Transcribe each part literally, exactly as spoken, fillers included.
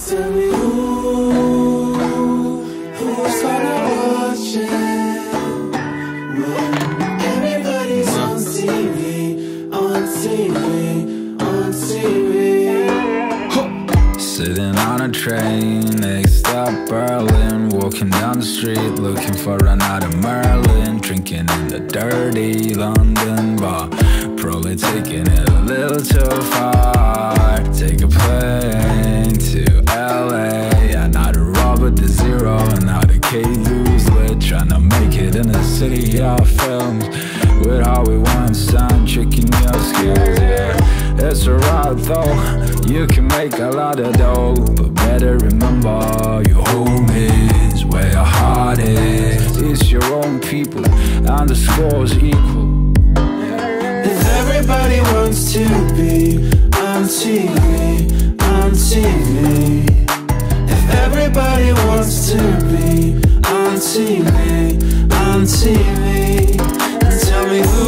Tell me who, who's gonna watch it when everybody's on T V, on T V, on T V. Sitting on a train, next stop Berlin, walking down the street looking for another Merlin, drinking in the dirty London bar, probably taking it a little too far. Take a plane to L A, another Robert De Zero, another K-Lose. We're trying to make it in the city of films, with how we want sound, tricking your skills, yeah. It's alright though, you can make a lot of dough, but better remember your home is where your heart is. It's your own people, and the score's equal. If everybody wants to be on T V, on T V. If everybody wants to be on T V, on T V. Then tell me who,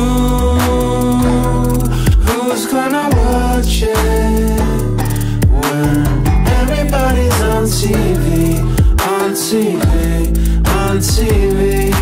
who's gonna watch it when everybody's on T V, on T V, on T V.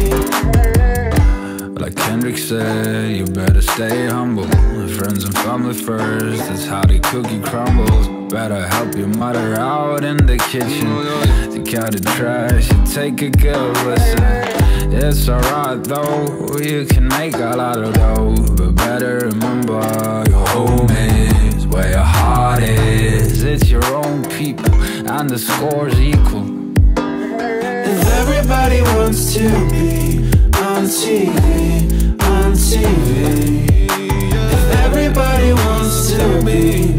Like Kendrick said, you better stay humble. Friends and family first, that's how the cookie crumbles. Better help your mother out in the kitchen, take out the trash and take a good listen. It's alright though, you can make a lot of dough, but better remember your home is where your heart is. It's your own people, and the score's equal. If everybody wants to be on T V, on T V. If everybody wants to be